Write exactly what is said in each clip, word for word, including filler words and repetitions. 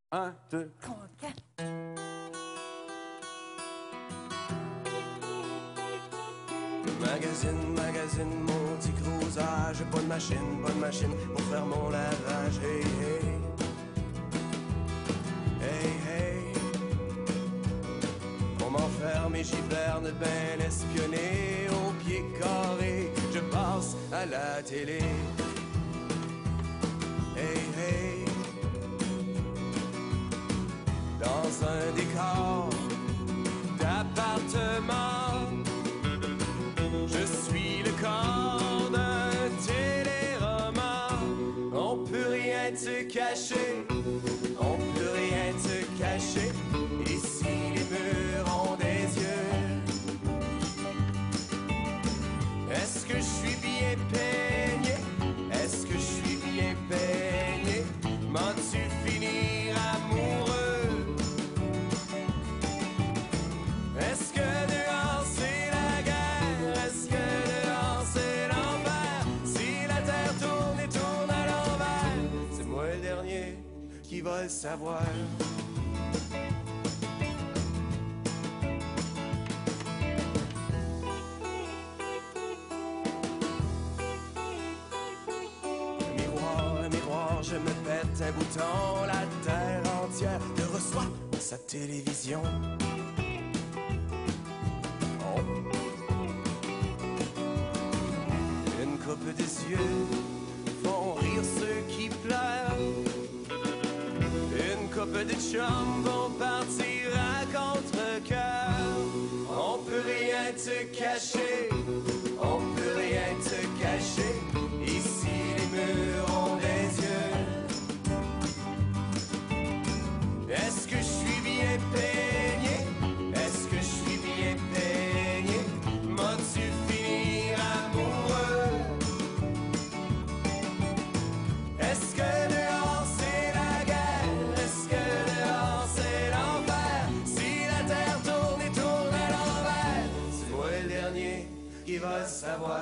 Un, deux. Magazine, magazine, mon petit cruiser. J'ai pas de machine, pas de machine pour faire mon lavage. Hey, hey. Hey, hey. On m'enferme et j'hiberne ben espionné. Au pied carré, je passe à la télé. Hey, hey. Dans un décor d'appartement, je suis le corps d'un téléroman. On peut rien te cacher, on peut rien te cacher. Ici les murs ont des yeux. Est-ce que je suis bien peigné? Est-ce que je suis bien peigné? M'en-tu finir amoureux? Est-ce que dehors c'est la guerre? Est-ce que dehors c'est l'enfer? Si la terre tourne et tourne à l'envers, c'est moi le dernier qui va le savoir. Miroir, miroir, je me pète un bouton. La terre entière te reçoit dans sa télévision. Une coupe des yeux font rire ceux qui pleurent. Une coupe de chums vont partir à contre-cœur. On peut rien te cacher, on peut rien te cacher. Ici les murs ont des yeux. Est-ce que je suis bien peigné? Est-ce que je suis bien peigné? M'as-tu finir amoureux? Est-ce que dehors c'est la guerre? Est-ce que dehors c'est l'enfer? Si la terre tourne et tourne à l'envers, c'est moi le dernier qui va le savoir.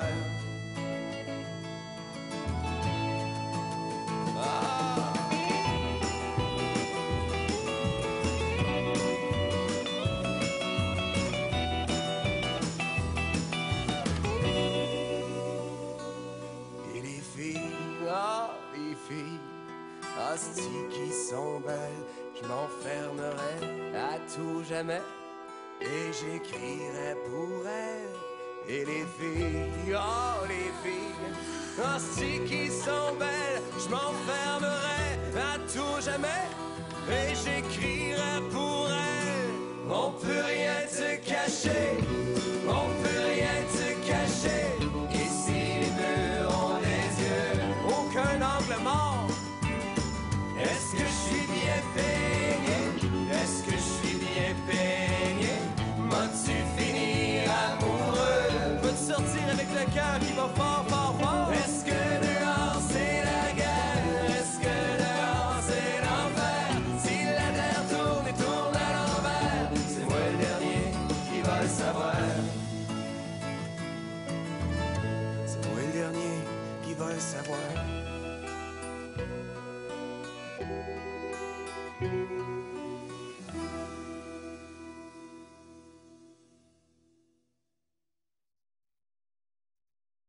Ah! Et les filles, ah, les filles, hosties qui sont belles, je m'enfermerai à tout jamais et j'écrirai pour elles. Et les filles, oh les filles, hosties qui sont belles, je m'enfermerai à tout jamais et j'écrirai pour elles. On peut rien te cacher, on peut rien te cacher. Ici les murs ont des yeux, aucun angle mort. Est-ce que je suis bien peigné? Est-ce que je suis bien peigné? M'as-tu finir amoureux? Peux-tu sortir avec le cœur qui va fort, fort, fort? Est-ce que dehors c'est la guerre? Est-ce que dehors c'est l'enfer? Si la terre tourne et tourne à l'envers, c'est moi le dernier qui va le savoir. C'est moi le dernier qui va le savoir.